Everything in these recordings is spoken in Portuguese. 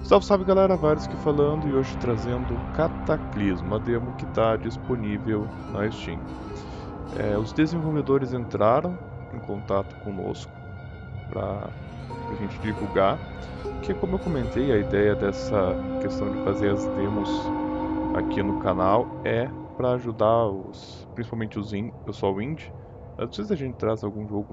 Salve, salve galera, Vários que falando e hoje trazendo Cataclismo, a demo que está disponível na Steam. Os desenvolvedores entraram em contato conosco para a gente divulgar, que como eu comentei, a ideia dessa questão de fazer as demos aqui no canal é para ajudar principalmente o pessoal indie. Às vezes a gente traz algum jogo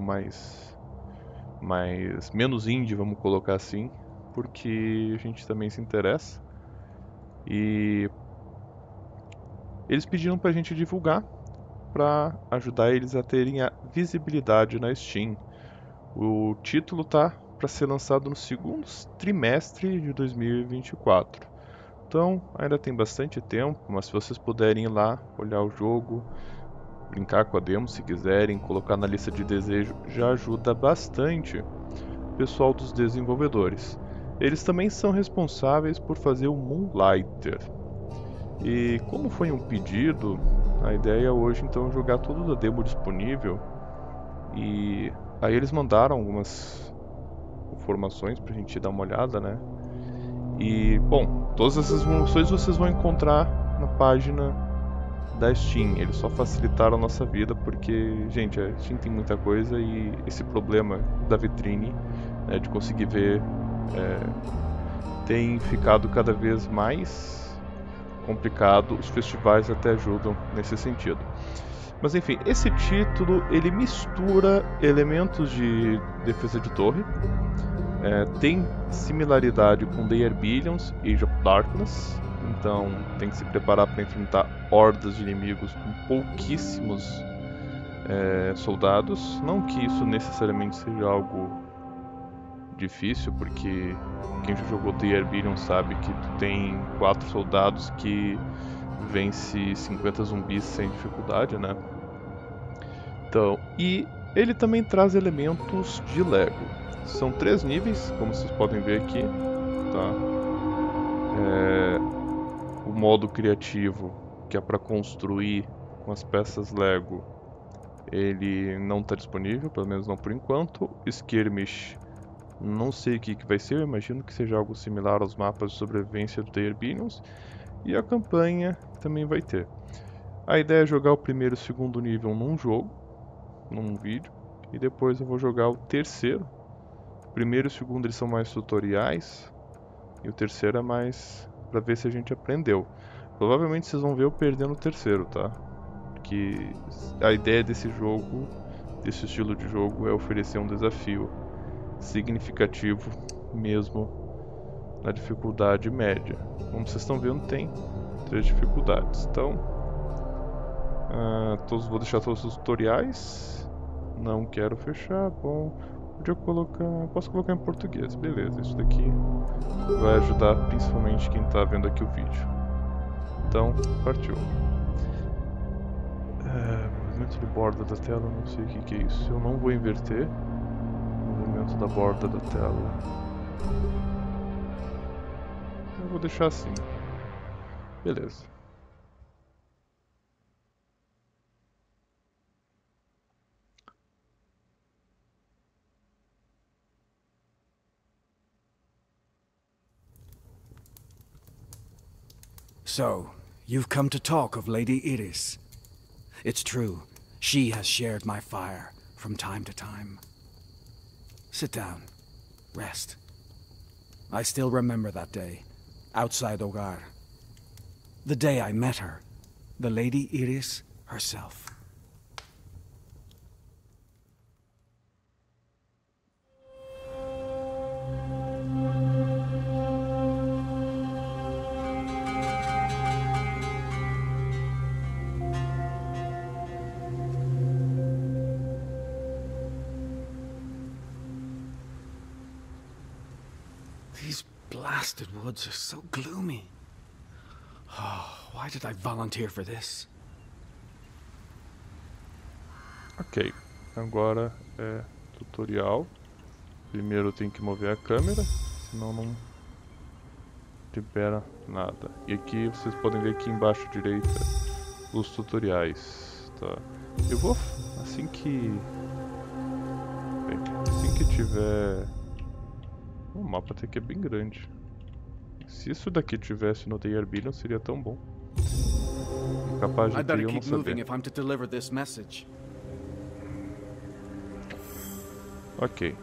menos indie, vamos colocar assim, porque a gente também se interessa. E eles pediram pra gente divulgar para ajudar eles a terem a visibilidade na Steam. O título tá para ser lançado no segundo trimestre de 2024. Então, ainda tem bastante tempo, mas se vocês puderem ir lá, olhar o jogo, brincar com a demo se quiserem, colocar na lista de desejo, já ajuda bastante o pessoal dos desenvolvedores. Eles também são responsáveis por fazer o Moonlighter. E como foi um pedido, a ideia hoje então é jogar tudo da demo disponível. E aí eles mandaram algumas informações pra gente dar uma olhada, né? E bom, todas essas informações vocês vão encontrar na página da Steam. Eles só facilitaram a nossa vida porque, gente, a Steam tem muita coisa e esse problema da vitrine, né, de conseguir ver, tem ficado cada vez mais complicado. Os festivais até ajudam nesse sentido. Mas enfim, esse título ele mistura elementos de defesa de torre, tem similaridade com The Air Billions e Age of Darkness, então tem que se preparar para enfrentar hordas de inimigos com pouquíssimos soldados. Não que isso necessariamente seja algo difícil, porque quem já jogou The Air Billions sabe que tu tem 4 soldados que vence 50 zumbis sem dificuldade, né? Então, e ele também traz elementos de Lego. São 3 níveis, como vocês podem ver aqui, tá? O modo criativo, que é para construir com as peças Lego, ele não está disponível, pelo menos não por enquanto. Skirmish, não sei o que vai ser, eu imagino que seja algo similar aos mapas de sobrevivência do The Air Billions. E a campanha também vai ter. A ideia é jogar o primeiro e o segundo nível num jogo, num vídeo, e depois eu vou jogar o terceiro. O primeiro e o segundo eles são mais tutoriais, e o terceiro é mais pra ver se a gente aprendeu. Provavelmente vocês vão ver eu perdendo o terceiro, tá? Porque a ideia desse jogo, desse estilo de jogo, é oferecer um desafio significativo mesmo na dificuldade média. Como vocês estão vendo, tem 3 dificuldades. Então, vou deixar todos os tutoriais. Não quero fechar. Bom, posso colocar em português. Beleza, isso daqui vai ajudar principalmente quem está vendo aqui o vídeo. Então, partiu. Movimento de borda da tela, não sei o que é isso. Eu não vou inverter o movimento da borda da tela. Eu vou deixar assim. Beleza. So, you've come to talk of Lady Iris. It's true, she has shared my fire from time to time. Sit down. Rest. I still remember that day, outside Ogar. The day I met her, the Lady Iris herself. These blasted woods are so gloomy. Oh, why did I volunteer for this? Ok, agora é tutorial. Primeiro eu tenho que mover a câmera, senão não libera nada. E aqui vocês podem ver aqui embaixo à direita os tutoriais, tá? Eu vou assim que tiver. O mapa até que é bem grande. Se isso daqui tivesse no The Arbelion, seria tão bom. Capaz de I better eu não keep moving saber. if I'm to deliver this message. Ok.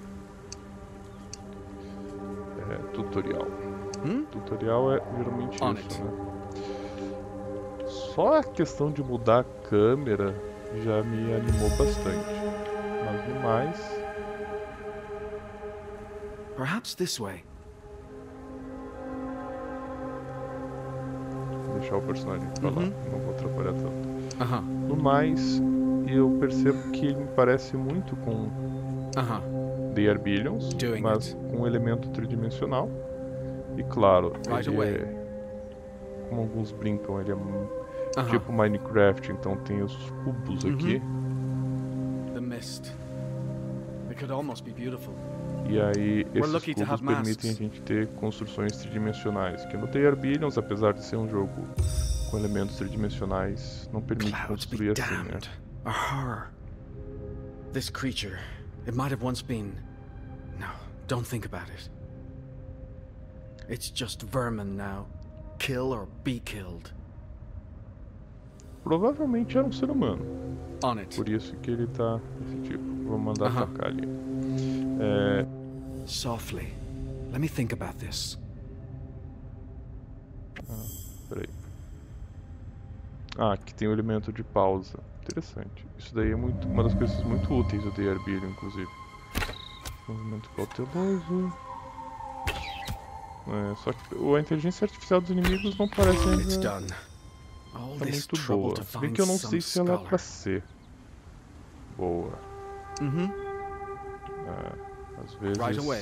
Tutorial. Tutorial é geralmente On isso, it. né? Só a questão de mudar a câmera já me animou bastante. Mas no mais... Perhaps this way. Vou deixar o personagem falar, não vou atrapalhar tanto. Uh-huh. No mais, eu percebo que ele me parece muito com The Arbelions, Doing mas it. com um elemento tridimensional. E claro, Right ele away. como alguns brincam, ele é tipo Minecraft, então tem os cubos aqui. The mist. It could almost be beautiful. E aí esses lucky to cubos have permitem a masks. gente ter construções tridimensionais. Que no The Arbelions, apesar de ser um jogo com elementos tridimensionais, não permite Clouds be construir assim, né? damned. A horror. This creature, it might have once been... No, don't think about it. It's just vermin now. Kill or be killed. Provavelmente era um ser humano. On it. Por isso que ele tá desse tipo. Vou mandar atacar ali. Softly. Let me think about this. Peraí. Aqui tem o elemento de pausa. Interessante. Isso daí é uma das coisas muito úteis do The Arbelion, inclusive. Movimento cauteloso. Só que a inteligência artificial dos inimigos não parece It's ainda done. All tá this muito trouble boa. to Se bem find que eu não some sei se ela é scholar. pra ser boa. Às vezes... Right away.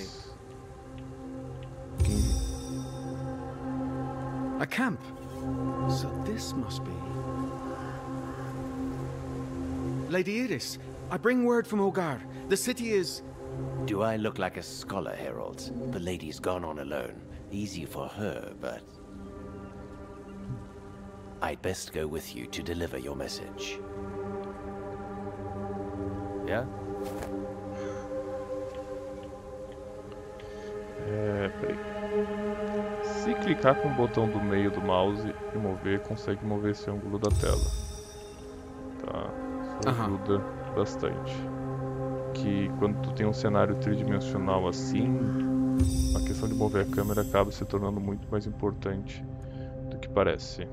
A camp. So this must be... Lady Iris, I bring word from Ogar. The city is... Do I look like a scholar, Herald? The lady's gone on alone. Easy for her, but... I'd best go with you to deliver your message. Yeah? Peraí. Se clicar com o botão do meio do mouse e mover, consegue mover esse ângulo da tela. Tá? Isso ajuda bastante. Que quando tu tem um cenário tridimensional assim, a questão de mover a câmera acaba se tornando muito mais importante do que parece.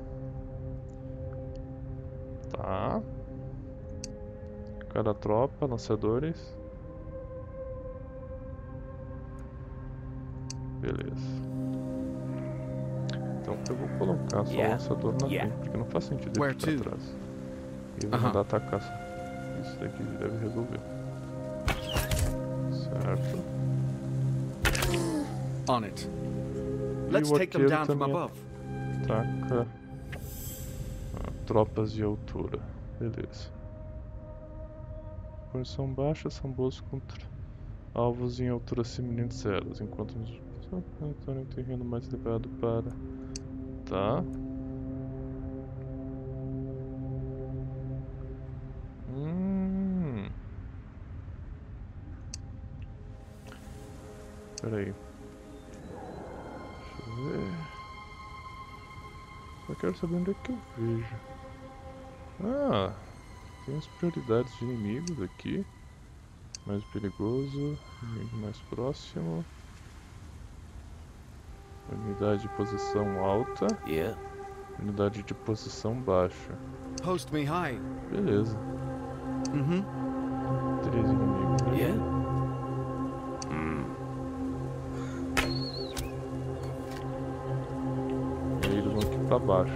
Tá. Cada tropa, lançadores. Beleza. Então eu vou colocar só o lançador na frente, porque não faz sentido ele ficar atrás. E eu vou mandar atacar. Isso daqui deve resolver. Certo. On it. E Let's o take them arqueiro down from também above. ataca tropas de altura. Beleza. Posição baixa são boas contra alvos em alturas semelhantes a elas, enquanto nos em um terreno mais elevado para... Tá. Peraí. Deixa eu ver. Só quero saber onde é que eu vejo. Ah, tem as prioridades de inimigos aqui. Mais perigoso, inimigo mais próximo. Unidade de posição alta. Yeah. Unidade de posição baixa. Post me high. Beleza. 13 inimigos. Né? Yeah. E aí eles vão aqui pra baixo.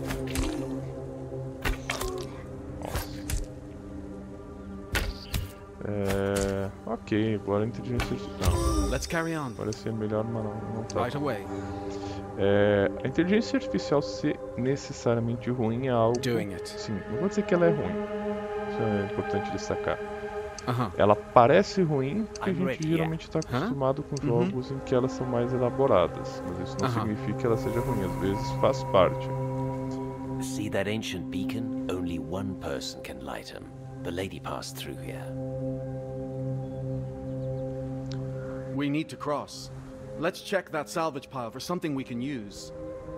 Nossa. Ok, agora a inteligência artificial. Let's carry on. Parecia melhor, mas não tá. Right away. A inteligência artificial ser necessariamente ruim é algo... Doing it. Sim, não vou dizer que ela é ruim. Isso é importante destacar. Uh-huh. Ela parece ruim porque a I'm gente ready, geralmente está acostumado com jogos em que elas são mais elaboradas. Mas isso não significa que ela seja ruim, às vezes faz parte. See that ancient beacon? Only one person can light him. The lady passed through here. We need to cross. Let's check that salvage pile for something we can use.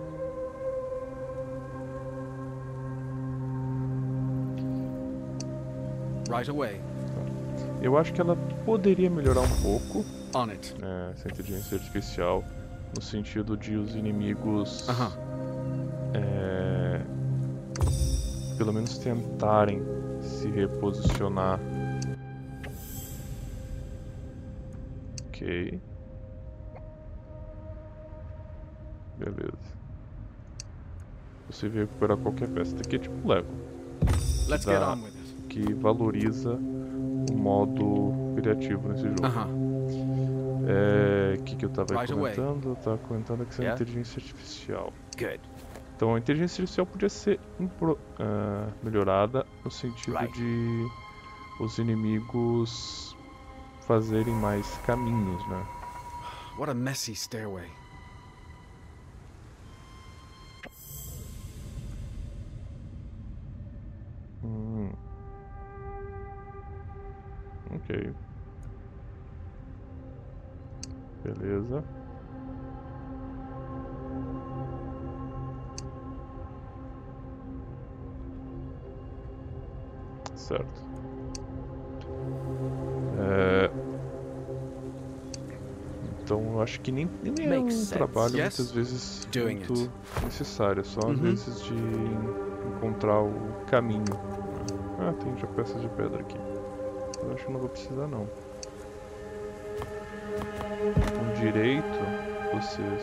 Right away. Eu acho que ela poderia melhorar um pouco On it. essa inteligência artificial, no sentido de os inimigos pelo menos tentarem se reposicionar. Ok. Beleza. Você vai recuperar qualquer peça. Isso aqui é tipo Lego. Let's get on with it. Que valoriza o modo criativo nesse jogo. O que eu tava comentando? Eu tava comentando a questão da inteligência artificial. Good. Então a inteligência artificial podia ser melhorada no sentido de os inimigos fazerem mais caminhos, né? What a messy stairway. Ok. Beleza. Certo. Então eu acho que nem é um trabalho muitas vezes muito necessário, só às vezes de encontrar o caminho. Ah, tem já peças de pedra aqui. Eu acho que não vou precisar não. Com direito, vocês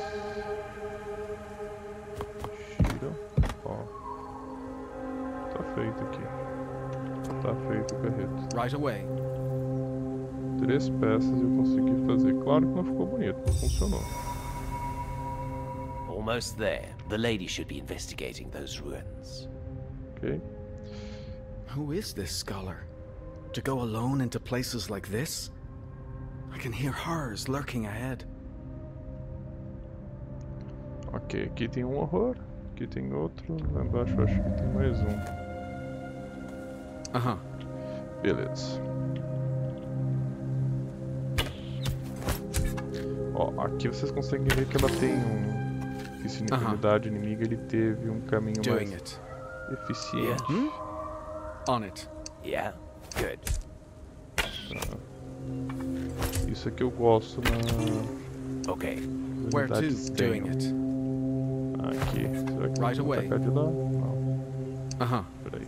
giram. Ó. Tá feito aqui. Tá feito o carreto. Right away. 3 peças eu consegui fazer. Claro que não ficou bonito, não funcionou. Almost there. The lady should be investigating those ruins. Ok. Who is this scholar? To go alone into places like this? I can hear horrors lurking ahead. Ok, aqui tem um horror, aqui tem outro, lá embaixo eu acho que tem mais um. Beleza. Ó, aqui vocês conseguem ver que ela tem esse unidade inimiga, ele teve um caminho mais eficiente. On it. Yeah, good. Isso aqui eu gosto na... Okay. Where to? Doing it. Aqui. Será que Right away. atacar de lá? Não. Peraí.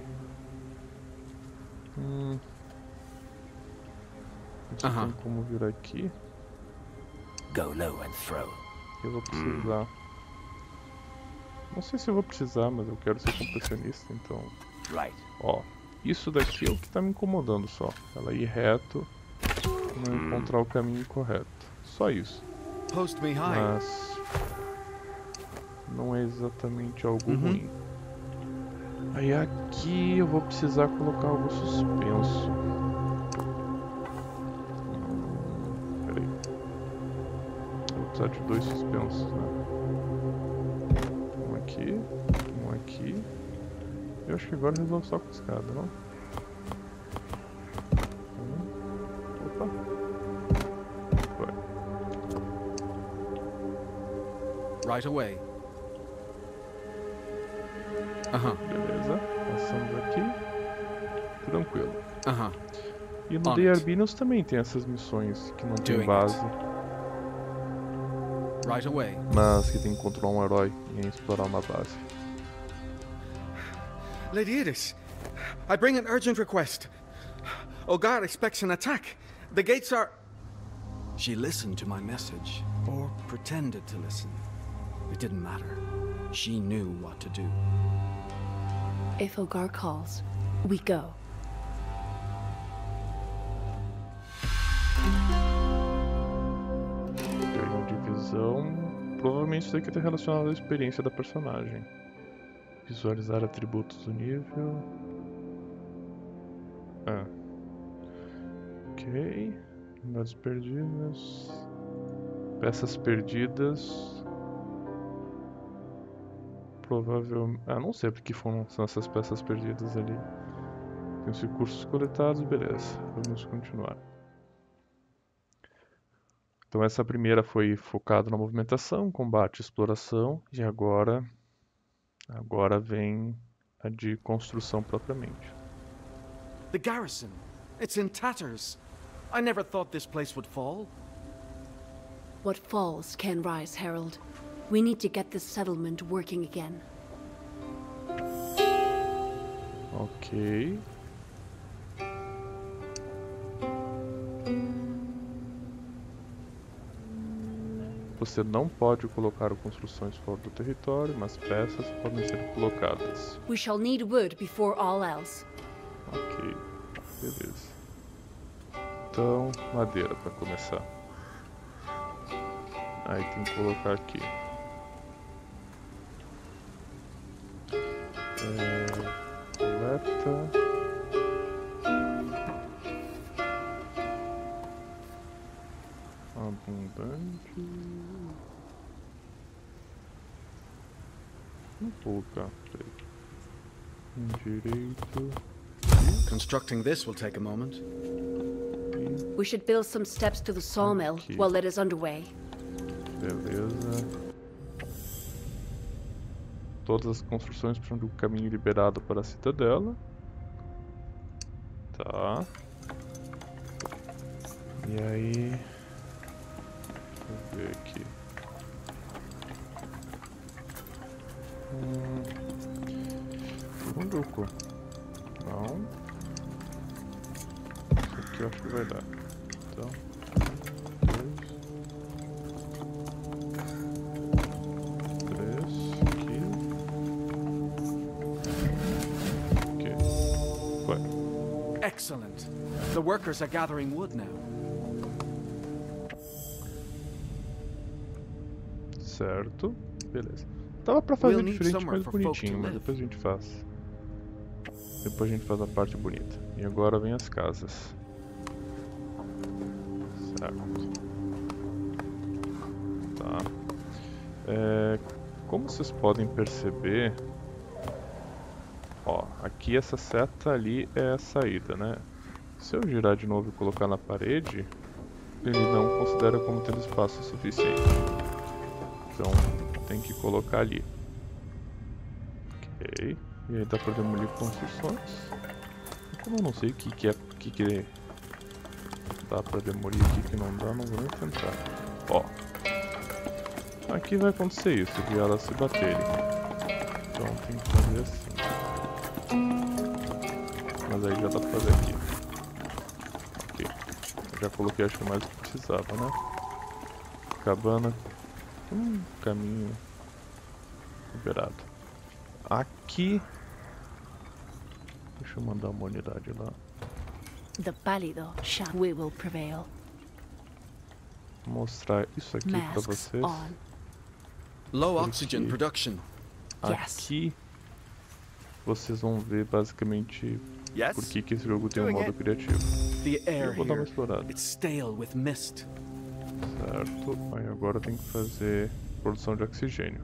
Não tem como virar aqui. Go low and throw. Eu vou precisar. Não sei se eu vou precisar, mas eu quero ser completionista, então. Right. Ó, isso daqui é o que tá me incomodando só. Ela ir reto e não encontrar o caminho correto. Só isso. Post me high. Mas não é exatamente algo ruim. Aí aqui eu vou precisar colocar algo suspenso. Peraí. Eu vou precisar de 2 suspensos, né? Um aqui. Eu acho que agora resolve só com a escada, não? Opa. Vai. Right away. Beleza. Passamos aqui. Tranquilo. E no On The it. Arbinos também tem essas missões que não tem Doing base, Right away. mas que tem que controlar um herói e explorar uma base. Lady Iris, I bring an urgent request. Ogar expects an attack. The gates are... She listened to my message, or pretended to listen. It didn't matter. She knew what to do. If Ogar calls, we go. Ganho de visão. Provavelmente isso aqui está relacionado à experiência da personagem. Visualizar atributos do nível. Ok. Unidades perdidas. Peças perdidas. Provavelmente. Não sei porque são essas peças perdidas ali. Tem os recursos coletados, beleza. Vamos continuar. Então essa primeira foi focada na movimentação, combate e exploração, e agora vem a de construção propriamente. The garrison. It's in tatters. I never thought this place would fall. What falls can rise, Harold. We need to get this settlement working again. Ok. Você não pode colocar construções fora do território, mas peças podem ser colocadas. We shall need wood before all else. Ok, beleza. Então, madeira para começar. Aí tem que colocar aqui. Coleta. Abundante. Vou colocar. Direito. Constructing this will take a moment. We should build some steps to the sawmill Okay. while it is underway. Beleza. Todas as construções precisam de um caminho liberado para a cidadela. Tá. E aí... Deixa eu ver aqui. Funduco. Não. Isso aqui eu acho que vai dar. Então... 2. 3. Aqui. Ok. Foi. Excellent. The workers are gathering wood now. Certo. Beleza. Tava pra fazer We'll need diferente, somewhere mais for folk bonitinho, to mas live. depois a gente faz. Depois a gente faz a parte bonita. E agora vem as casas. Certo. Tá. Como vocês podem perceber, ó, aqui essa seta ali é a saída, né? Se eu girar de novo e colocar na parede, ele não considera como tendo espaço suficiente. Então tem que colocar ali. Ok. E aí dá pra demolir construções. Como eu não sei o que dá pra demolir aqui, que não dá, não vou nem tentar. Ó. Aqui vai acontecer isso, de elas se baterem. Então tem que fazer assim. Mas aí já dá pra fazer aqui. Ok. Eu já coloquei acho que mais do que precisava, né? Cabana. Caminho liberado. Aqui. Deixa eu mandar uma unidade lá. The Pálido we will prevail. Vou mostrar isso aqui pra Masks vocês. on. Low oxygen production. Yes. Aqui vocês vão ver basicamente por que esse jogo tem um modo criativo. The air Eu vou dar uma here. explorada. It's stale with mist. Certo. Aí agora tem que fazer produção de oxigênio.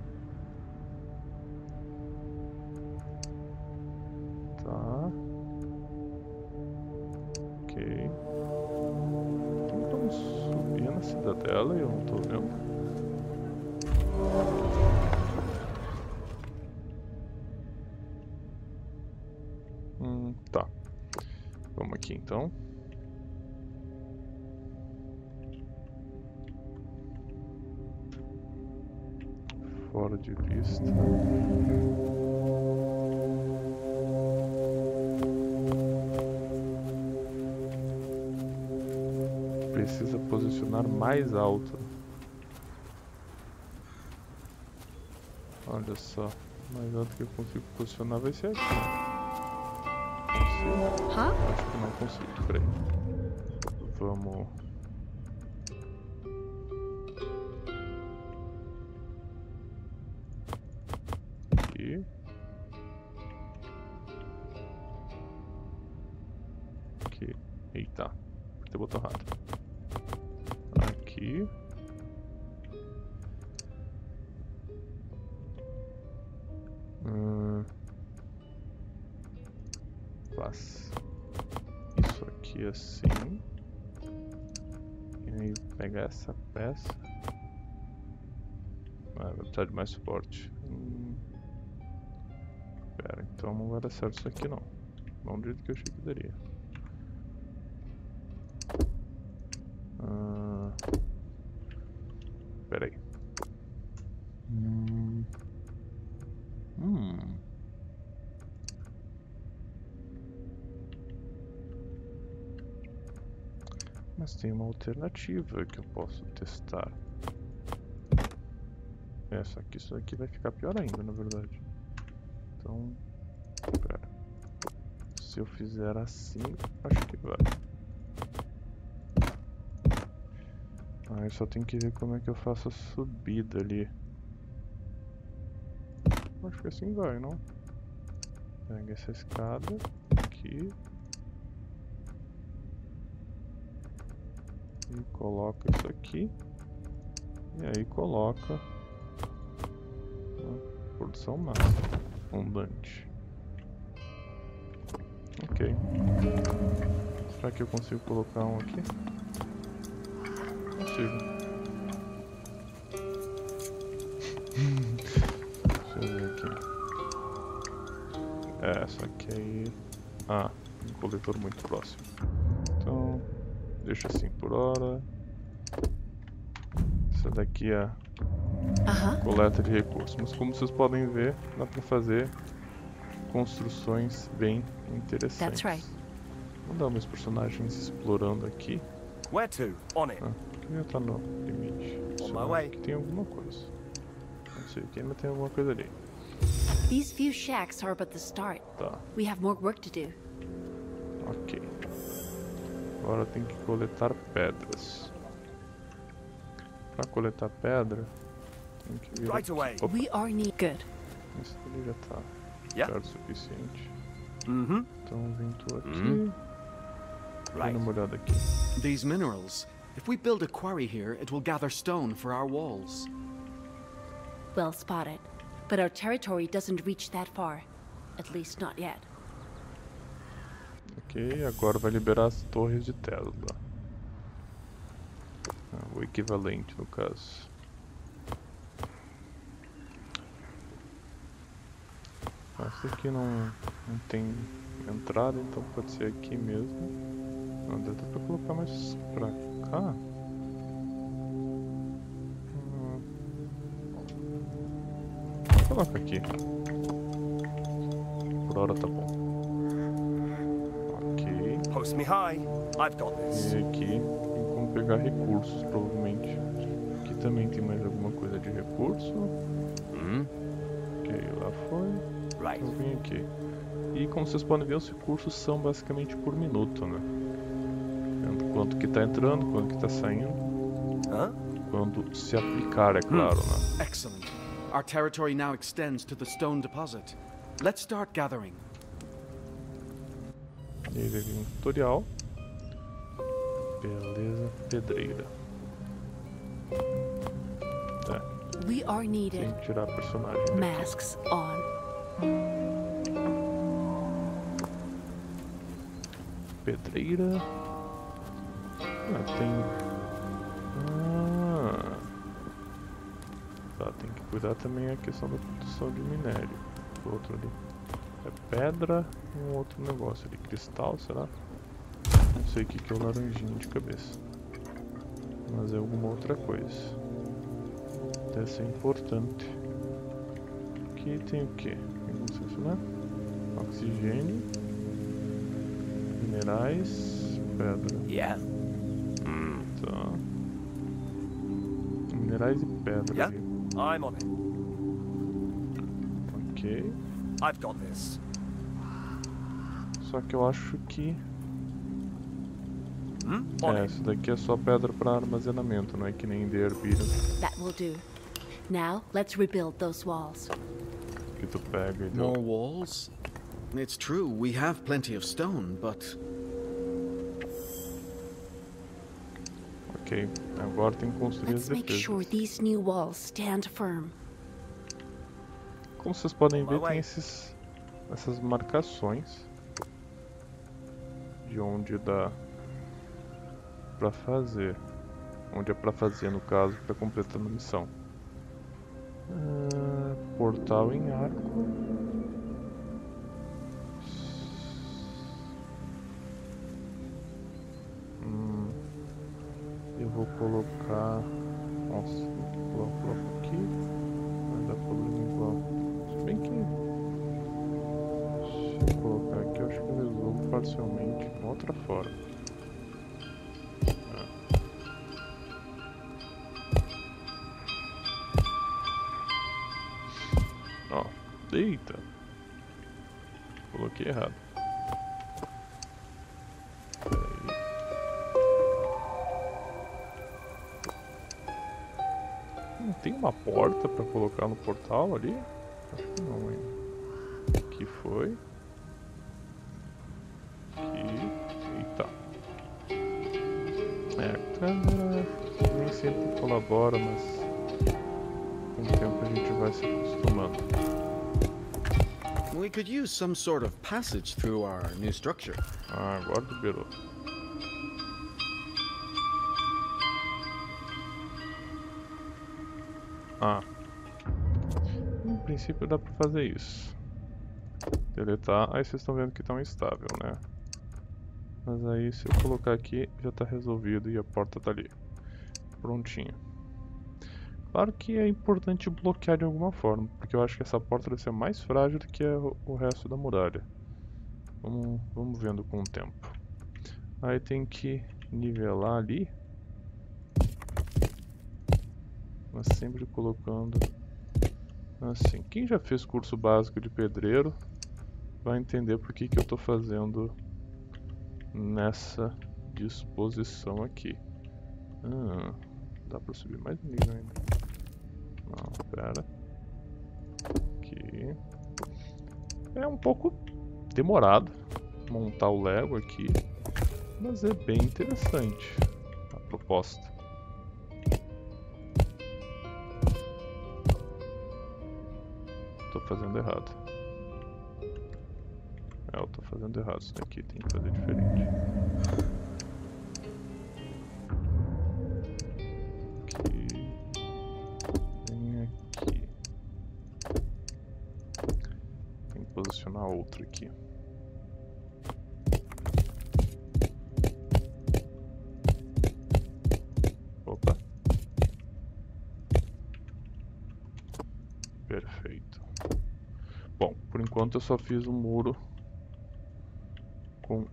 Tá. Ok. Vamos subir na cidadela e eu não tô vendo. Tá. Vamos aqui então. Fora de vista. Precisa posicionar mais alto. Olha só. Mais alto que eu consigo posicionar vai ser aqui. Huh? Acho que não consigo, peraí. Vamos... Aqui. Aqui. Eita. Apertei o botão errado. Aqui. Faz isso aqui assim. E e pegar essa peça. Ah, vai precisar de mais suporte. Pera, então não vai dar certo isso aqui não. Não do jeito que eu achei que daria. Pera aí. Mas tem uma alternativa que eu posso testar. Só que isso aqui vai ficar pior ainda, na verdade. Então, pera. Se eu fizer assim, acho que vai. Eu só tenho que ver como é que eu faço a subida ali. Acho que assim vai, não? Pega essa escada aqui. E coloca isso aqui. E aí coloca a produção máxima, abundante. Ok. Será que eu consigo colocar um aqui? Consigo. Deixa eu ver aqui. Só que aí... um coletor muito próximo. Então... deixa assim por hora. Essa daqui é a coleta de recursos. Mas como vocês podem ver, dá pra fazer construções bem interessantes. Vamos dar meus personagens explorando aqui. Where to? On it. Queria estar no limite. Aqui tem alguma coisa. Não sei o que, mas tem alguma coisa ali. These few shacks are but the start. Tá. We have more work to do. Ok. Agora tem que coletar pedras. Para coletar pedra, tem que vir Right away. Opa, We are good. esse ali já tá perto o suficiente. Então vem tu aqui. Dá uma olhada aqui. These minerals. If we build a quarry here, it will gather stone for our walls. Well spotted. But our territory doesn't reach that far. At least not yet. Ok, agora vai liberar as torres de Tesla. O equivalente no caso. Essa aqui não tem entrada, então pode ser aqui mesmo. Não, dá pra colocar mais pra cá. Coloca aqui. Por hora tá bom. Ok. Post me high. I've got this. E aqui tem como pegar recursos, provavelmente. Aqui também tem mais alguma coisa de recurso. Ok, lá foi. Right. Eu vim aqui. E como vocês podem ver, os recursos são basicamente por minuto, né? Quanto que tá entrando, quanto que tá saindo. Quando se aplicar, é claro, né? Excellent. Our territory now extends to the stone deposit. Let's start gathering. E aí vai vir um tutorial. Beleza, pedreira. We are needed. Tem que tirar personagem daqui. Masks on. Pedreira. Tem... Tá, tem que cuidar também a questão da produção de minério. O outro ali é pedra e um outro negócio ali. Cristal, será? Não sei o que é o laranjinho de cabeça. Mas é alguma outra coisa. Deve ser importante. Aqui tem o que? Não sei se não é. Oxigênio. Minerais. Pedra. Yeah. Tá. Minerais e pedra. Yeah. Ali. I'm on it. Ok. I've got this. Só que eu acho que... On it. Essa daqui é só pedra para armazenamento, não é que nem The Herbiran. That will do. Now, let's rebuild those walls. Que tu pega e More walls? It's true, we have plenty of stone, but... Ok, agora tem que construir Let's as make defesas. sure these new walls stand firm. Como vocês podem ver, tem essas marcações de onde dá pra fazer. onde é pra fazer, no caso, pra completar a missão. Portal em arco. Eu vou colocar... Nossa, eu coloco aqui. Vai dar problema igual. Se bem que... Se eu colocar aqui, eu acho que eu resolvo parcialmente com outra forma. Ó, eita. Coloquei errado. Tem uma porta pra colocar no portal ali? Acho que não ainda. Aqui foi. Aqui. Eita. A câmera nem sempre colabora, mas com o tempo a gente vai se acostumando. We could use some sort of passage through our new structure. Agora liberou. No princípio dá pra fazer isso. Deletar, aí vocês estão vendo que tá instável, né? Mas aí se eu colocar aqui já tá resolvido e a porta tá ali. Prontinho. Claro que é importante bloquear de alguma forma, porque eu acho que essa porta deve ser mais frágil do que o resto da muralha. Vamos vendo com o tempo. Aí tem que nivelar ali. Mas sempre colocando assim. Quem já fez curso básico de pedreiro vai entender por que eu estou fazendo nessa disposição aqui. Dá para subir mais um nível ainda. Não, pera. Aqui. É um pouco demorado montar o Lego aqui, mas é bem interessante a proposta. Tô fazendo errado. Eu tô fazendo errado. Isso daqui tem que fazer diferente. Aqui. Vem aqui. Tem que posicionar outra aqui. Opa. Perfeito. Bom, por enquanto eu só fiz um muro com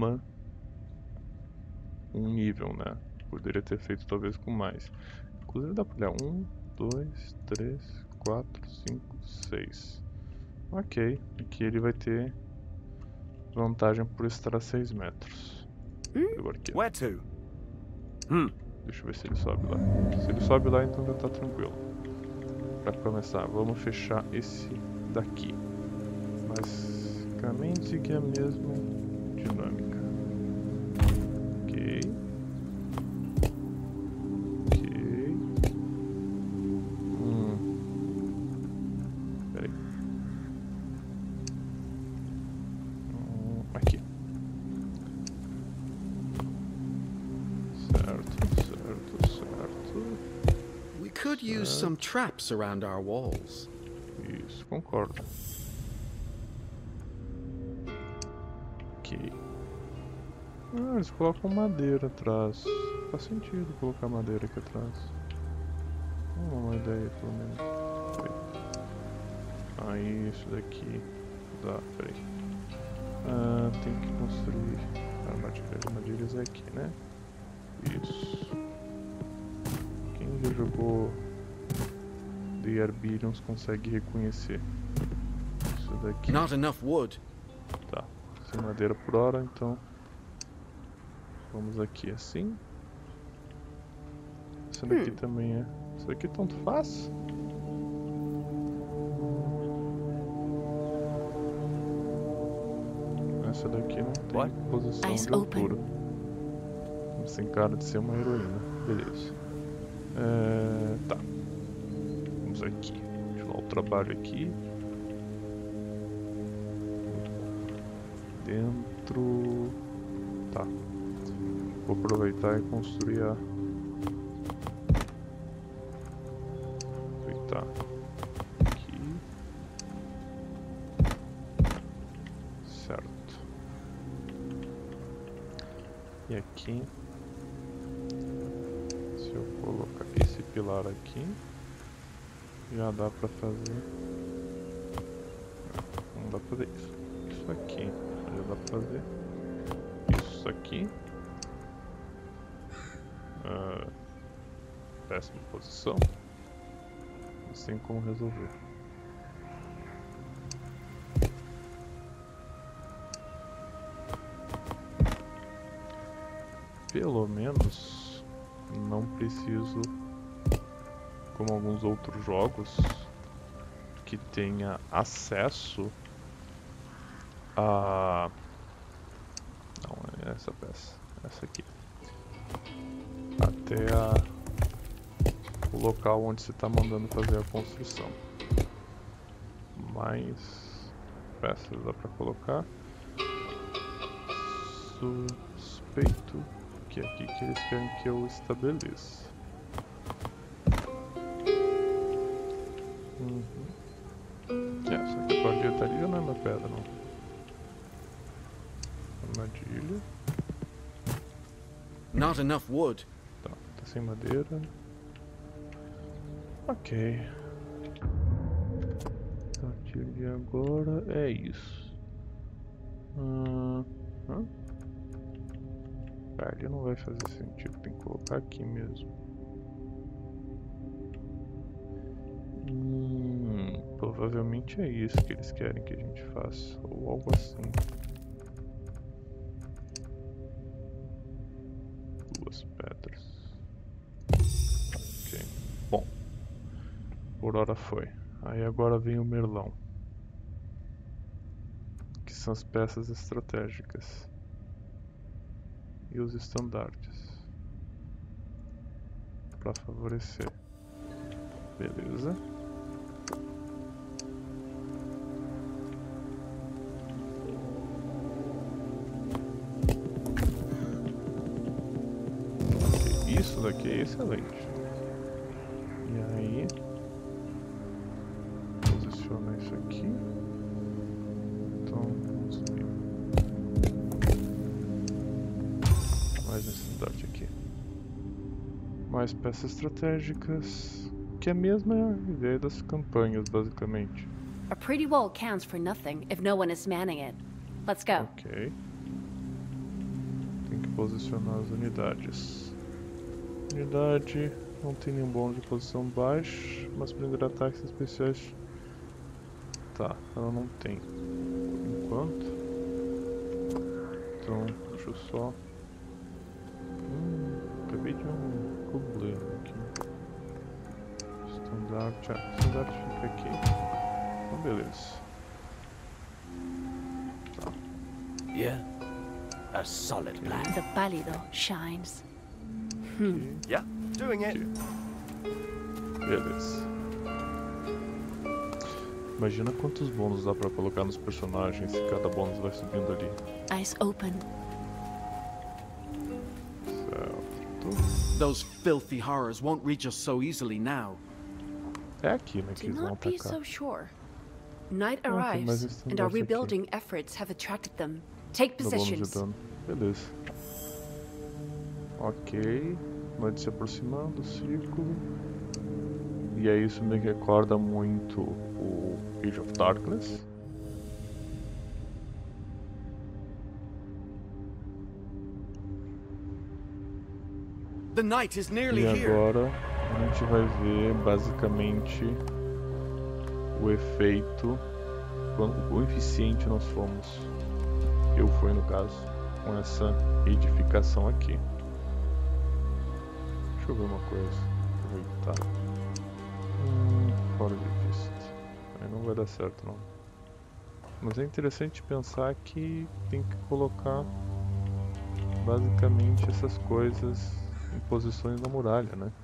um nível, né? Poderia ter feito talvez com mais. Inclusive dá pra olhar 1, 2, 3, 4, 5, 6. Ok, aqui ele vai ter vantagem por estar a 6 metros. Where to? Deixa eu ver se ele sobe lá. Se ele sobe lá, então já tá tranquilo. Pra começar, vamos fechar esse daqui. Basicamente seguir a mesma dinâmica. Ok. Ok. Peraí. Aqui. Certo. We could use some traps around our walls. Isso, concordo. Ok. Eles colocam madeira atrás. Faz sentido colocar madeira aqui atrás. Uma ideia, pelo menos. Aí, isso daqui. Dá, peraí. Tem que construir armadilhas aqui, né? Isso. Quem já jogou The Arbirians consegue reconhecer isso daqui. Not enough wood. Tá, sem madeira por hora, então vamos aqui assim. Essa daqui também é. Isso daqui tanto faz. Essa daqui não tem posição de altura. Sem cara de ser uma heroína. Beleza. Tá. Vamos aqui. Continuar o trabalho aqui. Dentro. Tá. Vou aproveitar e construir Tá. Aqui. Certo. E aqui. Se eu colocar esse pilar aqui, já dá pra fazer. Não dá pra fazer isso. Isso aqui. Já dá pra fazer. Isso aqui. Péssima posição. Não tem como resolver. Pelo menos não preciso, como alguns outros jogos, que tenha acesso a... Não, é essa peça, essa aqui. Até o local onde você está mandando fazer a construção. Mais peças dá para colocar. Suspeito que é aqui que eles querem que eu estabeleça. Só que a parte de ali já não é uma pedra, não. Armadilha. Not enough wood. Tá sem madeira. Ok. A partir de agora é isso. Ali não vai fazer sentido, tem que colocar aqui mesmo. Provavelmente é isso que eles querem que a gente faça, ou algo assim. Duas pedras. Ok. Bom. Por hora foi. Aí agora vem o merlão. Que são as peças estratégicas. E os estandartes. Para favorecer. Beleza. Ok, isso daqui é excelente. E aí... posiciona isso aqui. Então, vamos ver. Mais necessidade aqui. Mais peças estratégicas, que é a mesma ideia das campanhas, basicamente. A pretty wall counts for nothing if no one is manning it. Let's go. Ok. Tem que posicionar as unidades. Unidade não tem nenhum bônus de posição baixa, mas prender ataques especiais. Tá, ela não tem. Por enquanto. Então, deixa eu só... acabei de um problema aqui. Estandarte, estandarte fica aqui. Então, beleza. Tá. Yeah, a solid plan. The pálido shines. Yeah, doing it. Beleza. Imagina quantos bônus dá pra colocar nos personagens se cada bônus vai subindo ali. Eyes open. Certo. Those filthy horrors won't reach us so easily now. É aqui, né, que Do eles vão not be atacar. so sure. Night Ah, tem mais arrives, estandarte and our aqui. rebuilding efforts have attracted them. Take Dá bônus de positions. dano. Beleza. Ok. Noite se aproximando, círculo. E aí isso me recorda muito o Age of Darkness. The night is nearly E here. agora a gente vai ver basicamente o efeito, o quão eficiente nós fomos. Eu fui no caso, com essa edificação aqui. Deixa eu ver uma coisa. Aproveitar. Fora de vista. Aí não vai dar certo não. Mas é interessante pensar que tem que colocar basicamente essas coisas em posições na muralha, né?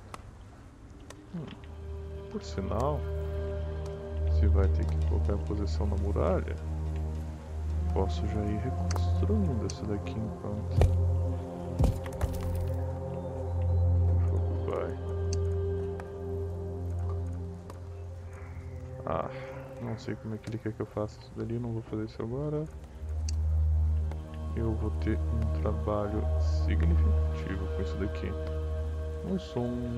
Por sinal, se vai ter que colocar em posição na muralha, posso já ir reconstruindo essa daqui enquanto. O jogo vai. Ah, não sei como é que ele quer que eu faça isso dali, não vou fazer isso agora. Eu vou ter um trabalho significativo com isso daqui. Um som...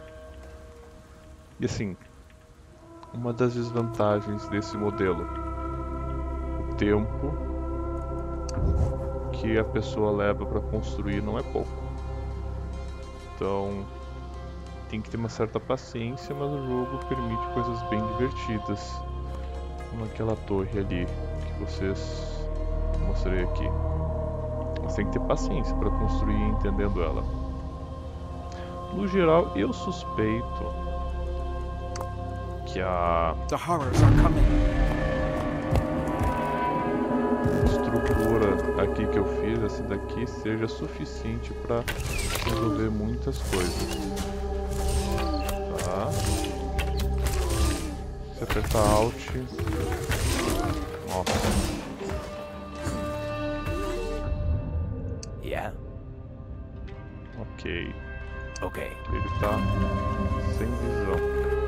E assim, uma das desvantagens desse modelo, o tempo que a pessoa leva para construir não é pouco. Então, tem que ter uma certa paciência, mas o jogo permite coisas bem divertidas. Como aquela torre ali que vocês mostrei aqui. Você tem que ter paciência para construir entendendo ela. No geral, eu suspeito que a The horrors are coming. estrutura aqui que eu fiz, essa daqui, seja suficiente para resolver muitas coisas. Tá. Se apertar Alt. Nossa. Yeah. Ok. Okay. Ele tá sem visão.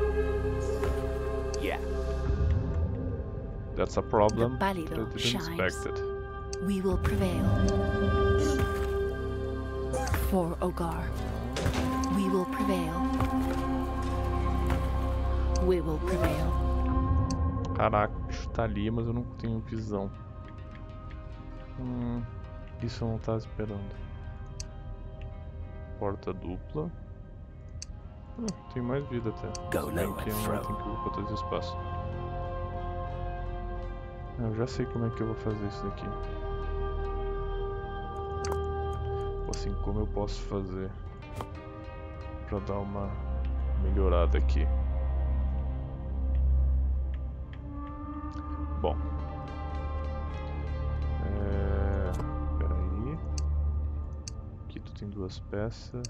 Yeah. That's a problem. The Balido I didn't shines. expect it. We will prevail. For Ogar. We will prevail. We will prevail. Caraca, o bicho tá ali, mas eu não tenho visão. Isso eu não tava esperando. Porta dupla. Tem mais vida até. Go low Aqui and eu throw. tenho que botar esse espaço. Eu já sei como é que eu vou fazer isso daqui. Assim, como eu posso fazer pra dar uma melhorada aqui. Bom. Peraí. Aqui tu tem duas peças.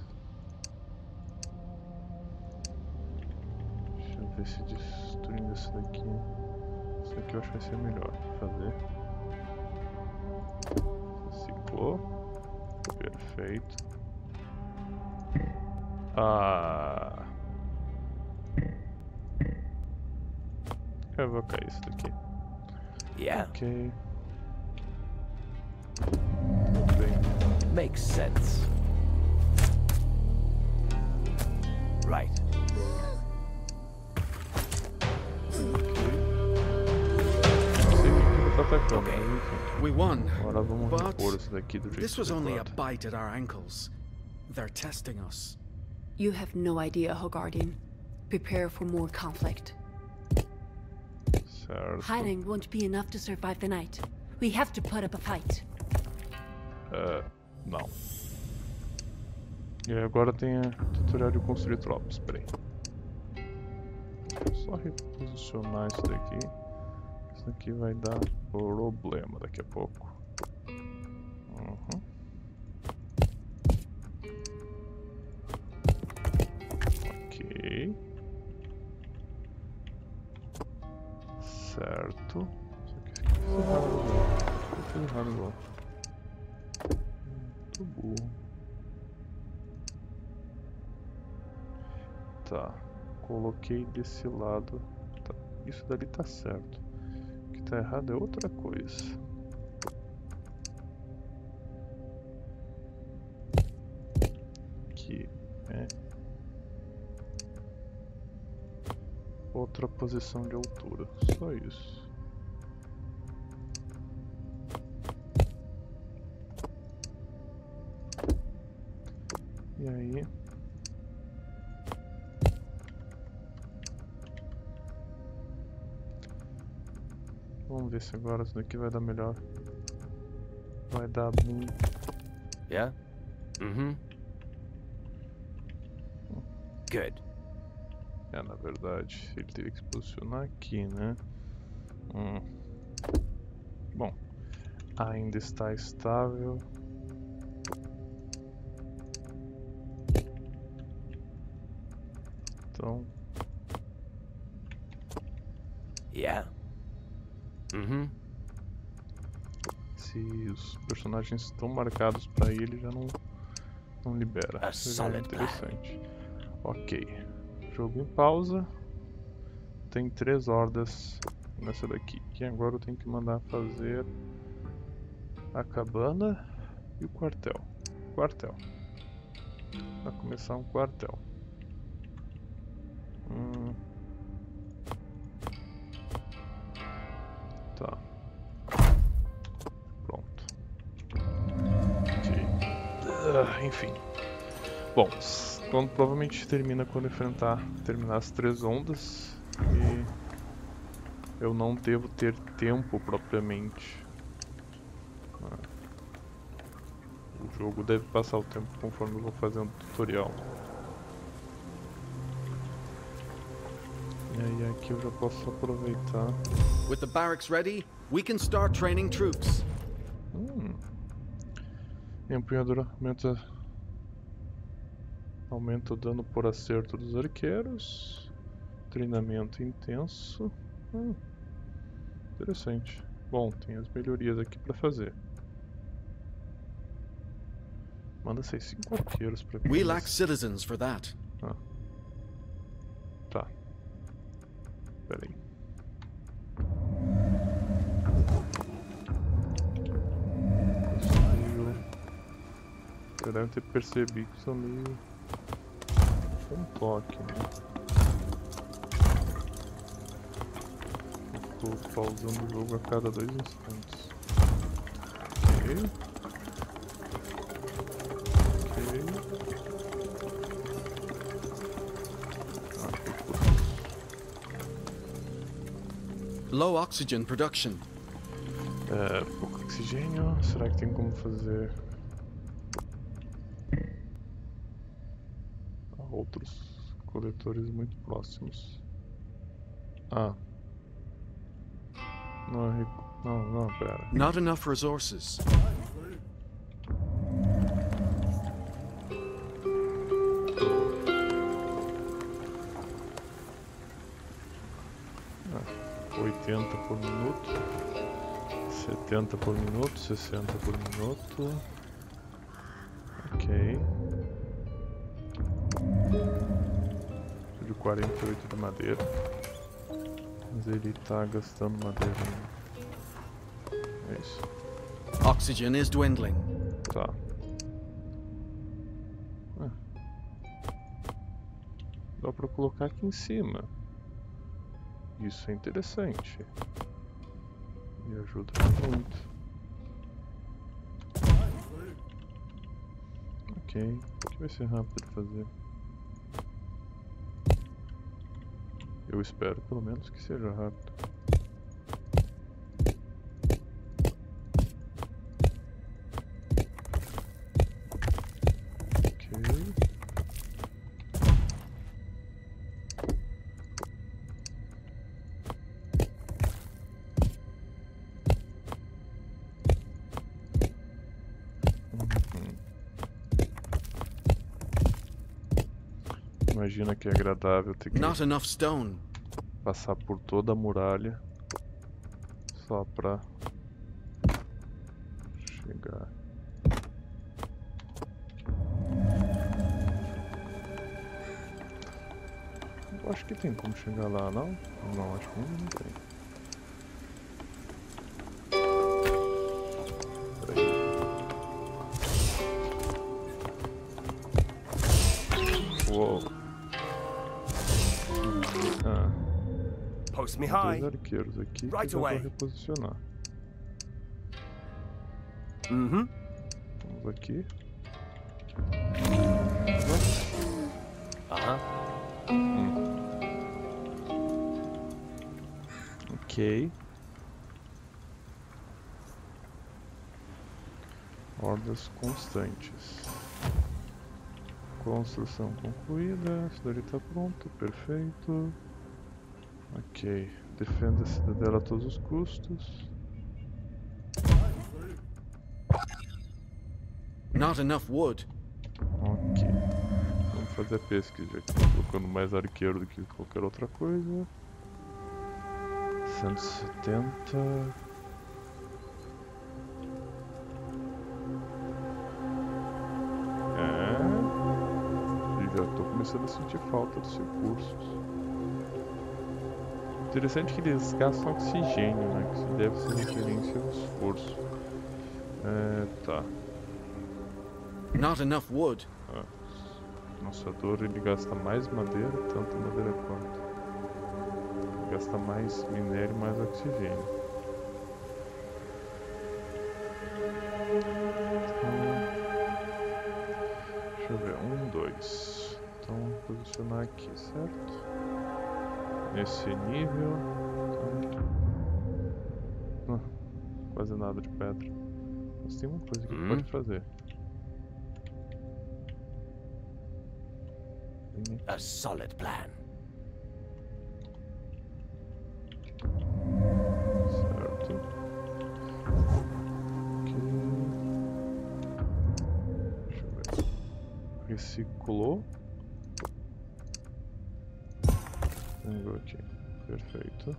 Deixa eu ver se destruindo isso daqui. Isso aqui eu acho que vai ser melhor fazer. Secou. Perfeito. Ah. Eu vou cair isso daqui. Yeah. Ok. Muito bem. Makes sense. Right. Não sei o que ele tá atacando, Ok. mas enfim. We won. Agora vamos But repor isso daqui do jeito this was only a adequado. bite at our ankles. They're testing us. You have no idea, Hogardian. Prepare for more conflict. Certo. Hiding won't be enough to survive the night. We have to put up a fight. Não. E aí agora tem a tutorial de construir tropas, peraí. Só reposicionar isso daqui. Isso daqui vai dar problema daqui a pouco. Ok. Certo. Só que isso aqui foi errado, né? Foi errado igual. Muito burro. Tá. Coloquei desse lado. Tá. Isso dali tá certo. O que tá errado é outra coisa. Aqui é outra posição de altura. Só isso. E aí? Vamos ver se agora isso daqui vai dar melhor. Vai dar muito. Yeah? Mm-hmm. Good. Na verdade, ele teria que se posicionar aqui, né? Bom, ainda está estável. Então, Yeah. Mm-hmm. se os personagens estão marcados para ele, já não libera. Isso já é solid plan. interessante. Ok. Jogo em pausa. tem 3 hordas nessa daqui. E agora eu tenho que mandar fazer a cabana e o quartel. Vai começar um quartel. Tá. Pronto. Ok. Enfim. Bom, provavelmente termina quando terminar as 3 ondas. E eu não devo ter tempo propriamente. O jogo deve passar o tempo conforme eu vou fazendo o tutorial. E aí aqui eu já posso aproveitar. With the barracks ready, we can start training troops. Empunhadura aumenta o dano por acerto dos arqueiros. Treinamento intenso. Interessante. Bom, tem as melhorias aqui pra fazer. Manda 5 arqueiros pra cá. We lack citizens for that. Tá. Pera aí. Você deve ter percebido que são meio um toque, né? Eu tô pausando o jogo a cada 2 instantes. Ok. Low oxygen production. Pouco oxigênio. Será que tem como fazer outros coletores muito próximos? Não, pera. Not enough resources. 80 por minuto, 70 por minuto, 60 por minuto. Ok. Preciso de 48 de madeira. Mas ele tá gastando madeira ainda. É isso. Oxygen is dwindling. Tá. Dá pra colocar aqui em cima. Isso é interessante. E ajuda muito. Ok. Aqui vai ser rápido de fazer. Eu espero pelo menos que seja rápido. Imagina que é agradável ter que passar por toda a muralha só pra chegar. Eu acho que tem como chegar lá, não? Não, acho que não tem. Peraí. Uou. Post me Tem high. 2 arqueiros aqui Right que eu vou away. reposicionar. Mm-hmm. Vamos aqui. Ok. Hordas constantes. Construção concluída. A cidade está pronta. Perfeito. Ok. Defenda a cidadela a todos os custos. Not enough wood. Ok. Vamos fazer a pesquisa, já que estou colocando mais arqueiro do que qualquer outra coisa. 170. E já estou começando a sentir falta dos recursos. Interessante que eles gastam oxigênio, né? Que isso deve ser referência ao esforço. Tá. Not enough wood. O lançador ele gasta mais madeira, tanto madeira quanto. Ele gasta mais minério e mais oxigênio. Deixa eu ver, 1, 2. Então, vou posicionar aqui, certo? Nesse nível. Então, quase nada de pedra. Mas tem uma coisa que pode fazer. A solid plan. Certo. Aqui. Deixa eu ver. Reciclou. Pegou aqui. Perfeito.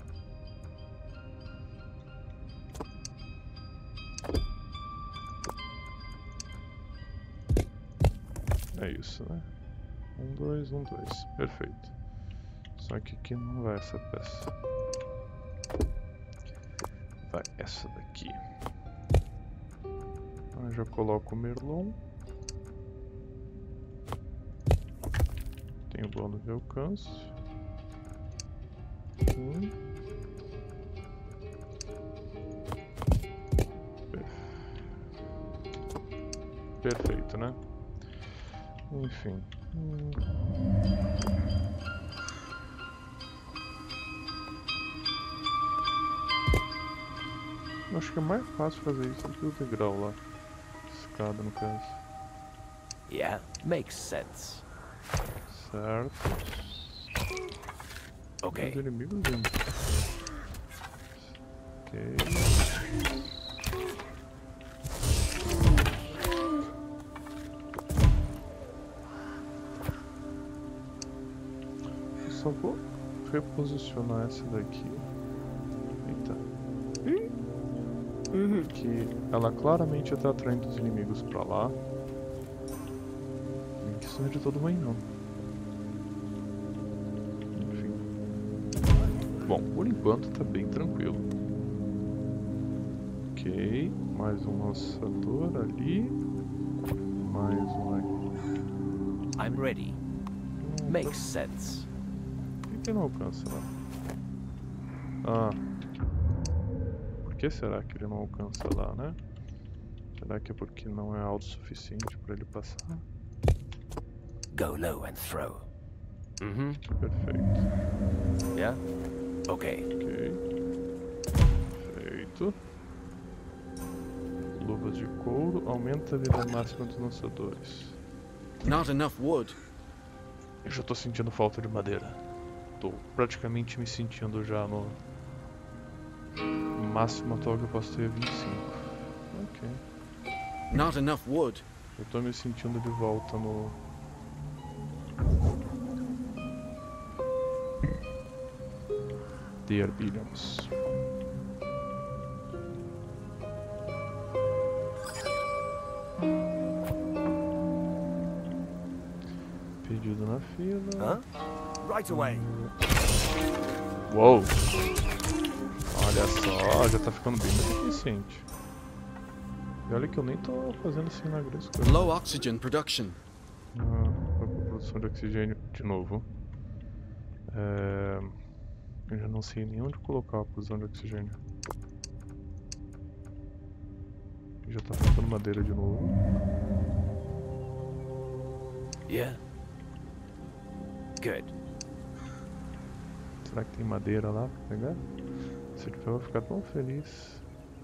É isso, né? 1, 2, 1, 2. Perfeito. Só que aqui não vai essa peça. Vai essa daqui. Eu já coloco o Merlon. Tem o bônus de alcance. Perfeito, né? Enfim. Acho que é mais fácil fazer isso do que o degrau lá. Escada, no caso. Yeah, makes sense. Certo. Okay. Os inimigos vindo. Ok. Eu só vou reposicionar essa daqui. Eita. Que ela claramente está atraindo os inimigos pra lá. Nem que seja de todo ruim, não. Enfim. Bom, por enquanto tá bem tranquilo. Ok, mais um lançador ali. Mais um aqui. I'm ready. Makes sense. Por que não alcança lá? Ah. Por que será que ele não alcança lá, né? Será que é porque não é alto o suficiente para ele passar? Go low and throw. Perfeito. Yeah? Okay. Ok. Perfeito. Luvas de couro. Aumenta a vida máxima dos lançadores. Not enough wood. Eu já tô sentindo falta de madeira. Tô praticamente me sentindo já no máximo atual que eu posso ter é 25. Ok. Not enough wood. Eu tô me sentindo de volta no... The Arbillions. Pedido na fila. Right away. Uou! Olha só, já tá ficando bem mais eficiente. E olha que eu nem tô fazendo assim na grande coisa. Low oxygen production. Produção de oxigênio de novo. Eu já não sei nem onde colocar a produção de oxigênio. Já tá faltando madeira de novo. Yeah. Good. Será que tem madeira lá pra pegar? Se ele for, eu vou ficar tão feliz.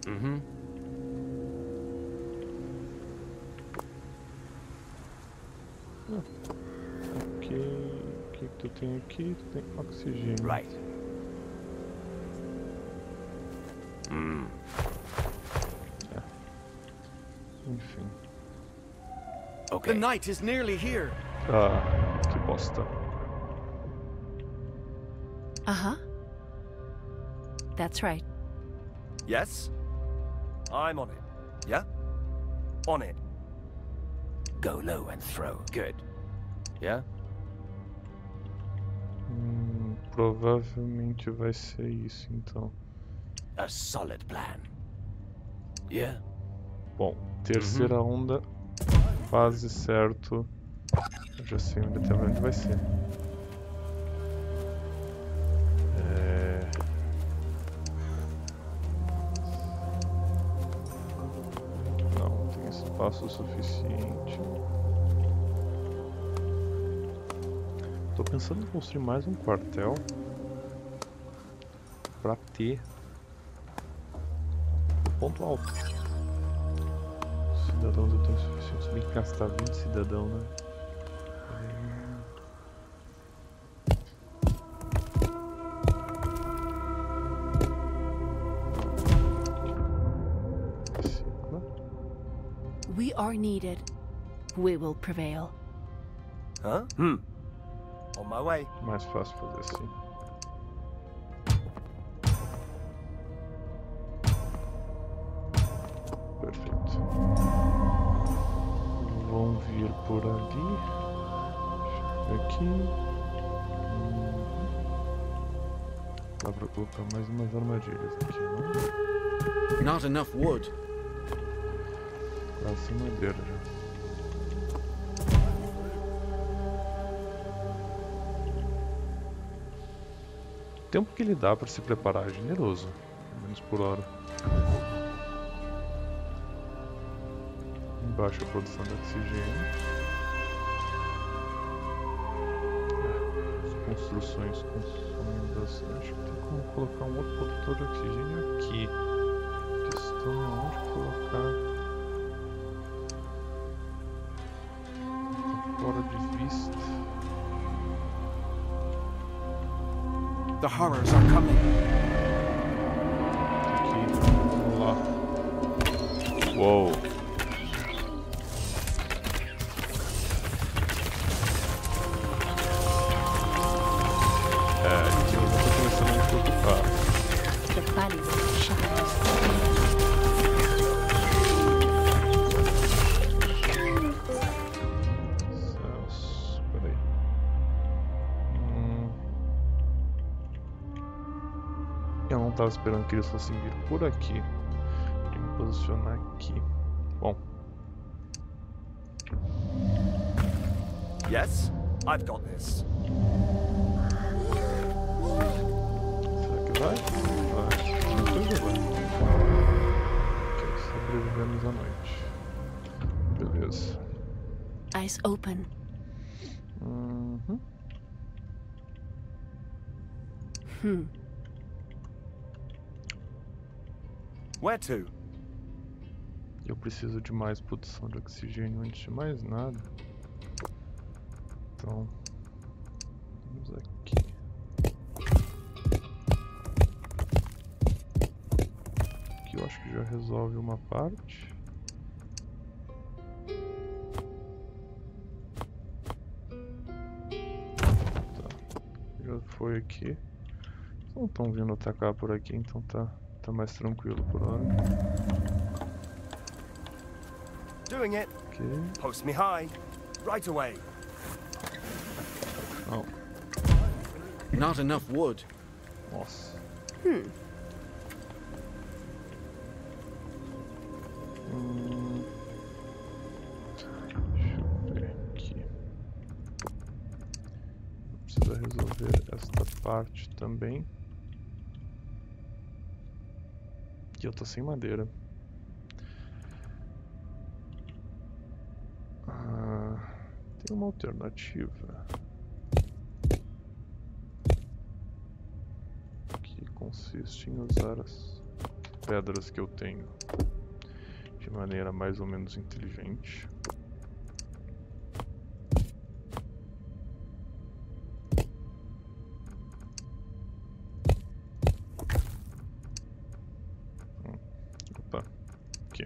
Ok. O que tu tem aqui? Tu tem oxigênio. Right. Enfim. Okay. The night is nearly here. Ah, que bosta. Uh-huh. That's right. Yes? I'm on it. Yeah? On it. Go low and throw. Good. Yeah? provavelmente vai ser isso, então. A solid plan. Yeah. Bom, terceira onda, quase certo. Eu já sei onde vai ser. Não tem espaço suficiente. Tô pensando em construir mais um quartel pra ter o ponto alto. Cidadãos eu tenho suficiente, se bem que gastar 20 cidadão, né? We are needed. We will prevail. Huh? On my way. Mais fácil fazer assim. Perfeito. Vão vir por ali. Aqui. Dá pra colocar mais umas armadilhas aqui, não? Not enough wood. Quase sem madeira já. O tempo que ele dá para se preparar é generoso, pelo menos por hora. Baixa a produção de oxigênio. As construções consomem bastante. Tem como colocar um outro produtor de oxigênio aqui. A questão é onde colocar. Tá fora de vista. The horrors are coming. Aqui, vamos lá. Uou. Aqui eu já tô começando a me preocupar. The valley shines. Céus, peraí. Eu não tava esperando que eles fossem vir por aqui. Tem que me posicionar aqui. Bom. Yes, I've got this. Será que vai? Vai. Uma coisa vai. Ok, sobrevivemos à noite. Beleza. Eyes open. Where to? Eu preciso de mais produção de oxigênio antes de mais nada. Então, vamos aqui. Aqui eu acho que já resolve uma parte. Tá, já foi aqui. Eles não estão vindo atacar por aqui, então tá mais tranquilo por hora. Doing it. Ok. Post me high. Right away. Não. Not enough wood. Nossa. Deixa eu ver aqui. Precisa resolver esta parte também. E eu tô sem madeira. Tem uma alternativa. Que consiste em usar as pedras que eu tenho de maneira mais ou menos inteligente. Opa, aqui.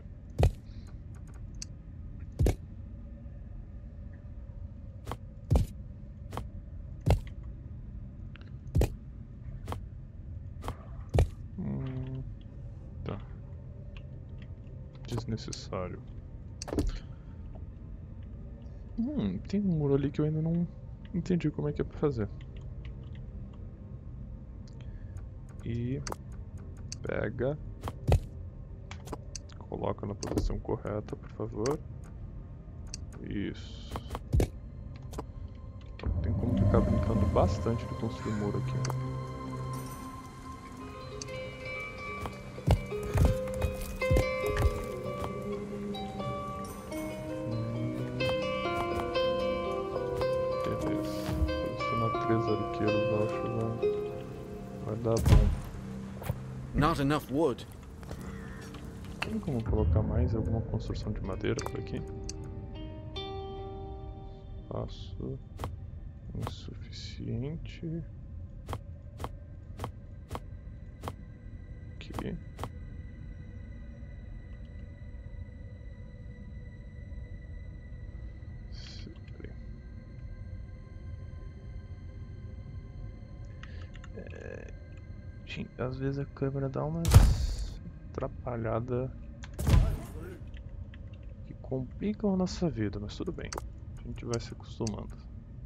Tá. Desnecessário. Tem um muro ali que eu ainda não entendi como é que é pra fazer. e pega, coloca na posição correta, por favor. Isso. Tem como ficar brincando bastante de construir muro aqui. Beleza. Posicionar 3 arqueiros, eu acho, vai dar bom. Not enough wood. Tem como colocar mais alguma construção de madeira por aqui? Espaço insuficiente. Aqui. Às vezes a câmera dá uma atrapalhada que complicam a nossa vida, mas tudo bem. A gente vai se acostumando.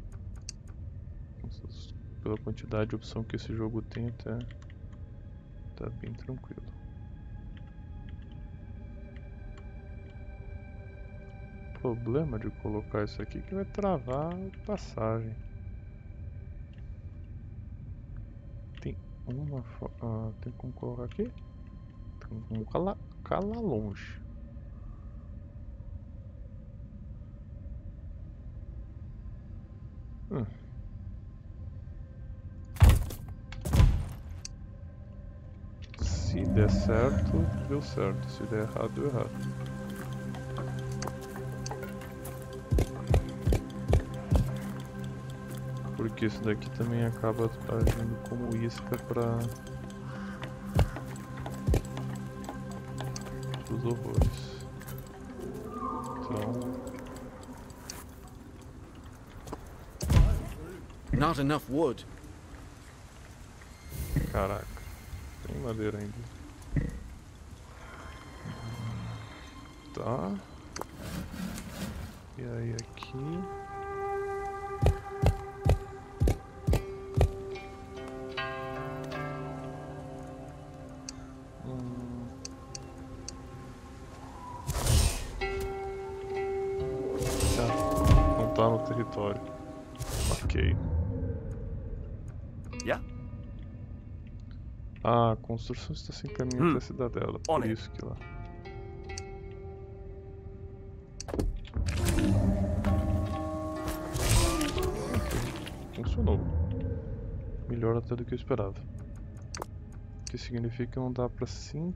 Pela quantidade de opção que esse jogo tem, até tá bem tranquilo. O problema de colocar isso aqui é que vai travar a passagem. Tem como colocar aqui? Tem como calar longe. Se der certo, deu certo. Se der errado, deu errado. Porque isso daqui também acaba agindo como isca para os horrores. Então, Not enough wood. caraca, tem madeira ainda. Tá. E aí aqui. Não tá no território. Ok. Yeah? A construção está sem caminho até a cidadela, por isso que lá. Funcionou. Melhor até do que eu esperava. O que significa que não dá pra sim.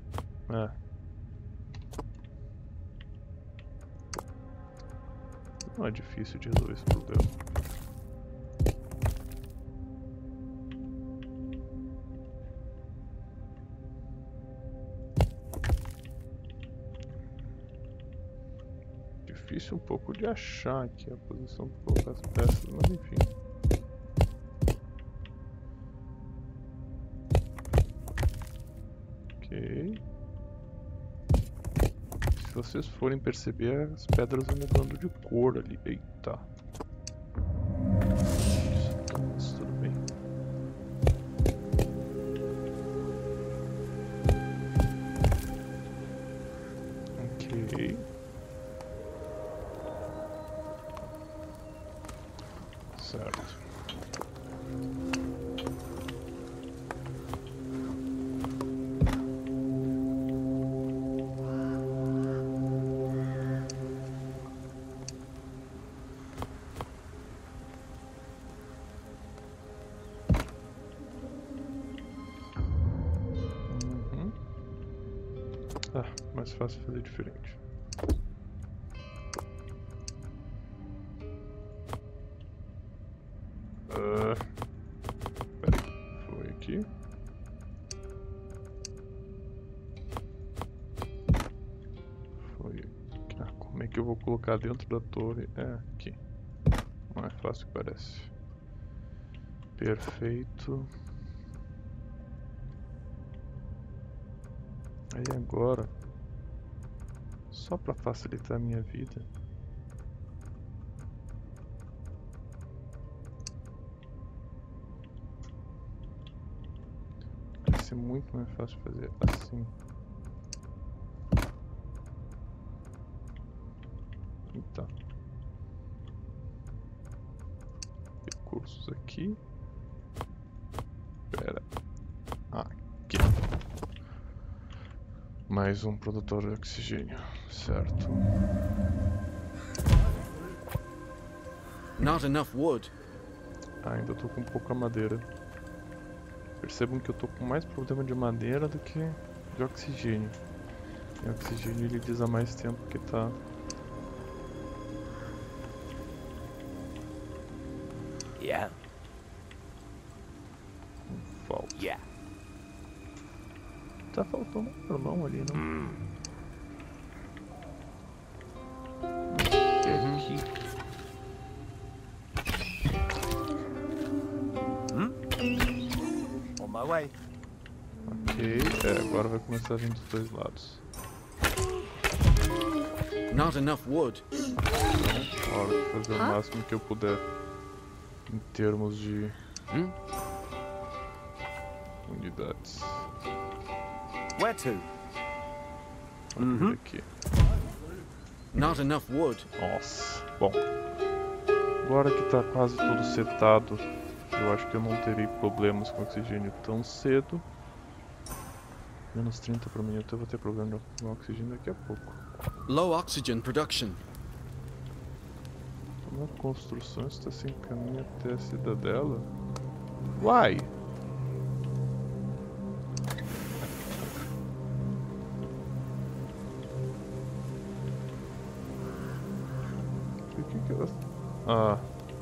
Não é difícil de resolver esse problema. Difícil um pouco de achar aqui a posição para colocar as peças, mas enfim. Ok. Se vocês forem perceber, as pedras vão mudando de cor ali. Eita. Mas tudo bem. Ok. Certo. Mais fácil fazer diferente. Peraí, foi aqui. Foi aqui. Como é que eu vou colocar dentro da torre? É, aqui. Não é fácil que parece. Perfeito. Aí agora, só para facilitar a minha vida, ser muito mais fácil fazer assim. Então. Recursos aqui. Espera. Aqui. Mais um produtor de oxigênio. Certo. Not enough wood. Ainda tô com pouca madeira. Percebam que eu tô com mais problema de madeira do que de oxigênio. E o oxigênio ele diz há mais tempo que tá. Yeah? Falta. Yeah. Tá faltando um irmão ali, não? Aqui. On my way. Ok, agora vai começar a vir dos dois lados. Not enough wood. Hora de fazer o máximo que eu puder em termos de unidades. Where to? Vamos ver aqui. Not enough wood. Nossa, bom. Agora que tá quase tudo setado, eu acho que eu não terei problemas com oxigênio tão cedo. Menos 30 por minuto, eu vou ter problema com oxigênio daqui a pouco. Low oxygen production. Uma construção está sem caminho até a cidadela? Uai! Por que elas... Ah...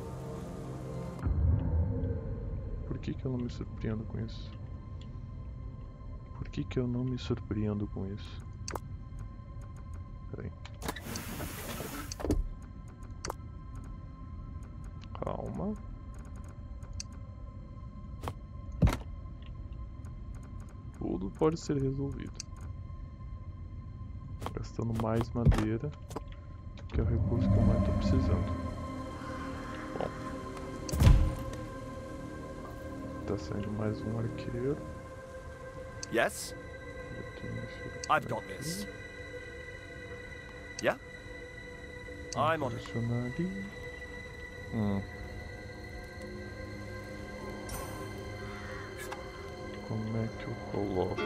Por que eu não me surpreendo com isso? Por que eu não me surpreendo com isso? Peraí. Calma. Tudo pode ser resolvido. Gastando mais madeira, que é o recurso que eu mais estou precisando. Bom. Tá saindo mais um arqueiro. Yes? I've got this. Yeah? I'm on it. Adicionar ali. Como é que eu coloco?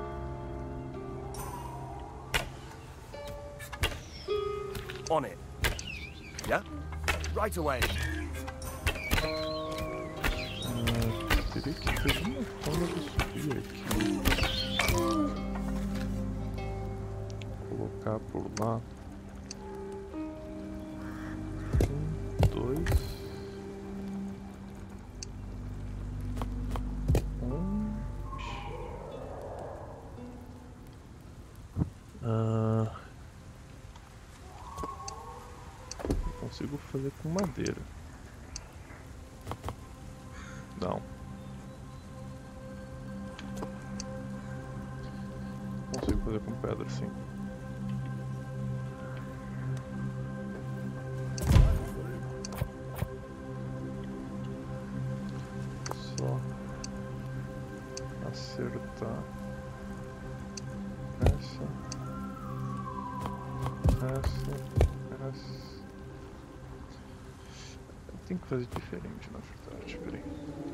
On it. Yeah? Right away. Teria que ter uma forma de subir aqui. Colocar por lá. 1, 2. 1. Consigo fazer com madeira. Não. Consigo fazer com pedra, sim. Só acertar essa. Tem que fazer diferente, na verdade. Peraí.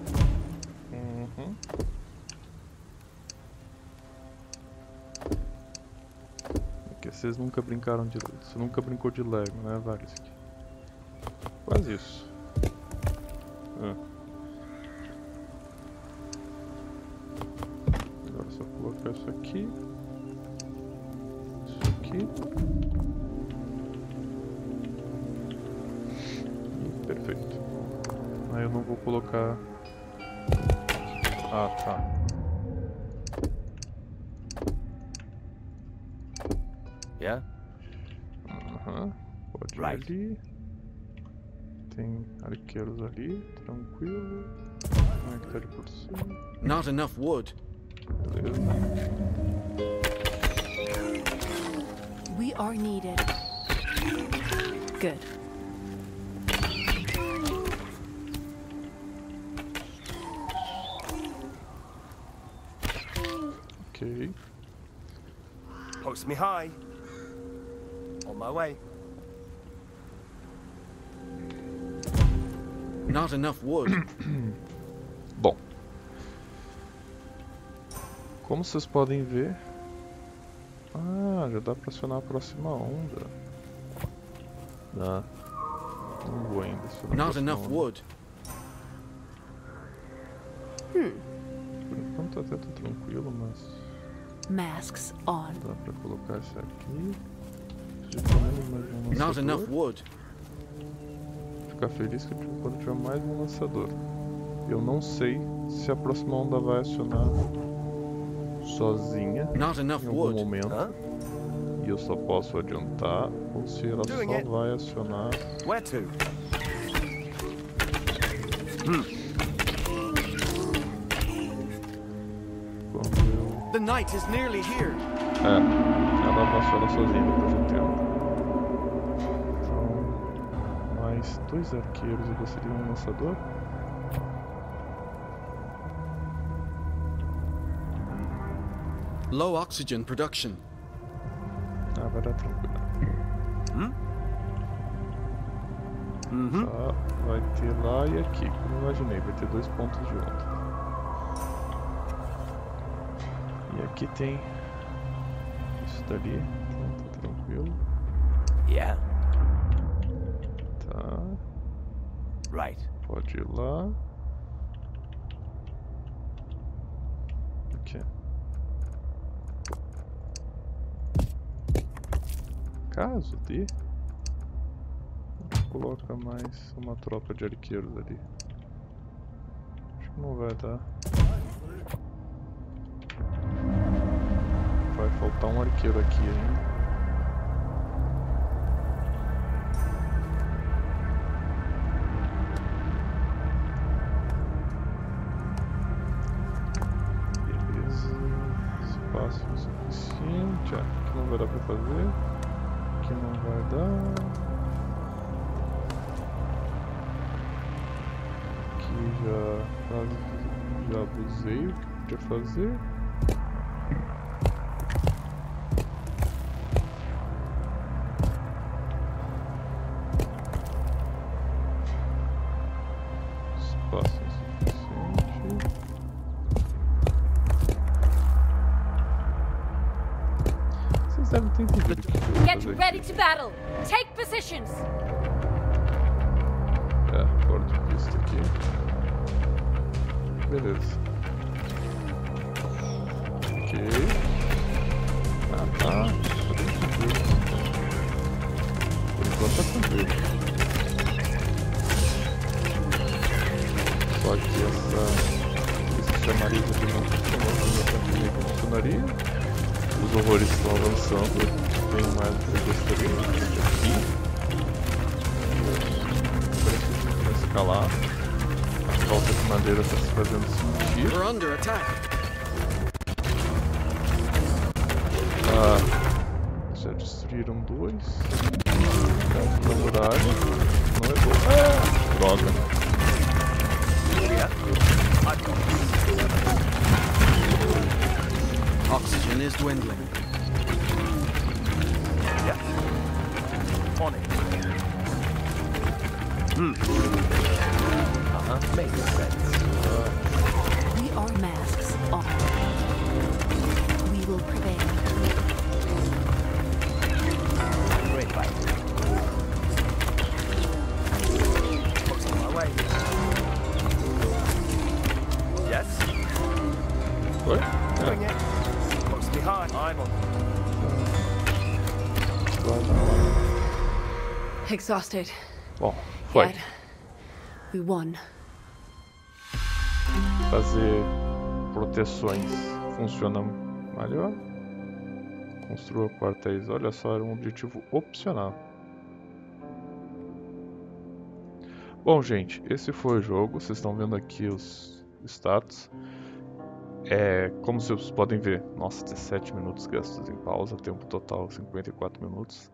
Porque vocês nunca brincaram de... Você nunca brincou de Lego, né, Varisk? Faz isso. Agora é só colocar isso aqui. Isso aqui. Perfeito. Aí eu não vou colocar... Ah, tá. Yeah? Pode ir Right. ali. Tem arqueiros ali, tranquilo. Como é que tá de por cima? Not enough wood. Beleza. We are needed. Good. Ok. Post me high. On my way. Not enough wood. Bom. Como vocês podem ver... Ah, já dá pra acionar a próxima onda. Dá. Não vou ainda acionar a Not próxima enough onda. wood. Por enquanto até tá tranquilo, mas... Masks on. Dá pra colocar esse aqui. Preciso de pelo menos mais um lançador. Not enough wood. Ficar feliz que quando tiver mais um lançador. Eu não sei se a próxima onda vai acionar sozinha Not enough em algum wood. momento. Huh? E eu só posso adiantar, ou se ela Doing só it. vai acionar Where to? quando eu... The night is nearly here. Ela vai acionar sozinha depois de um tempo. Então, mais 2 arqueiros e você seria um lançador. Low oxygen production. Ah, vai dar tranquilo. Tá, vai ter lá e aqui, como eu imaginei, vai ter 2 pontos de onda. E aqui tem isso dali, então tá tranquilo. Yeah, Tá, right. pode ir lá. Aqui. Caso de... Coloca mais uma tropa de arqueiros ali. Acho que não vai dar. Vai faltar um arqueiro aqui ainda. Beleza. Espaço o suficiente. Aqui não vai dar pra fazer. Aqui não vai dar. Já abusei o que podia fazer. Espaço insuficiente. Vocês devem ter entendido o que eu vou Get fazer ready aqui. to battle. Take positions. Fora de vista aqui. Beleza. Ok. Tá tranquilo. Por enquanto tá tranquilo. Só que esse chamariz aqui não funcionaria. Os horrores estão avançando. Tem mais do que eu gostaria aqui. Preciso escalar. A falta de madeira está se fazendo sentir. We're under attack. Já destruíram 2. Caso da muralha. Não é bom. Droga. Yeah. I've got this. Oxygen is dwindling. Yeah. On it. Makes sense. We are masks on. We will prevail. Great fight. What's on my way? Yes? Foi? Doing it. Post me high. I'm on. Exhausted. Bom, foi. Yet, we won. Fazer proteções funciona melhor. Construa quartéis. Olha só, era um objetivo opcional. Bom, gente, esse foi o jogo. Vocês estão vendo aqui os status. Como vocês podem ver, nossa, 17 minutos gastos em pausa, tempo total 54 minutos.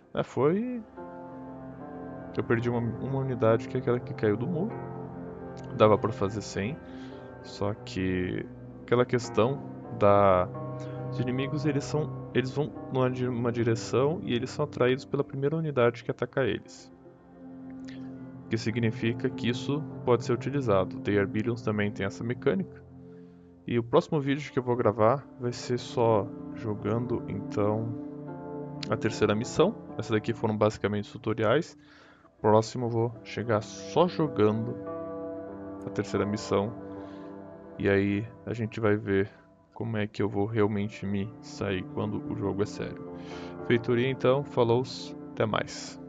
Eu perdi uma unidade que é aquela que caiu do muro. Dava para fazer 100. Só que aquela questão da Os inimigos eles vão numa direção e eles são atraídos pela primeira unidade que ataca eles. O que significa que isso pode ser utilizado. The Arbelions também tem essa mecânica. E o próximo vídeo que eu vou gravar vai ser só jogando então a terceira missão. Essas daqui foram basicamente tutoriais. Próximo eu vou chegar só jogando a terceira missão. E aí a gente vai ver como é que eu vou realmente me sair quando o jogo é sério. Feitoria então, falou, até mais.